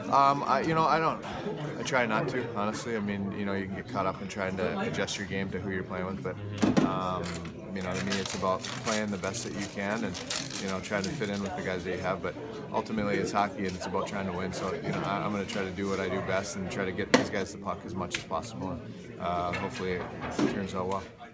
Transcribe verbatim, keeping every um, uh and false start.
Um, I, you know, I don't. I try not to, honestly. I mean, you know, you can get caught up in trying to adjust your game to who you're playing with, but um, you know, to me, it's about playing the best that you can, and you know, trying to fit in with the guys that you have. But ultimately, it's hockey, and it's about trying to win. So, you know, I, I'm going to try to do what I do best and try to get these guys the puck as much as possible. And uh, hopefully, it turns out well.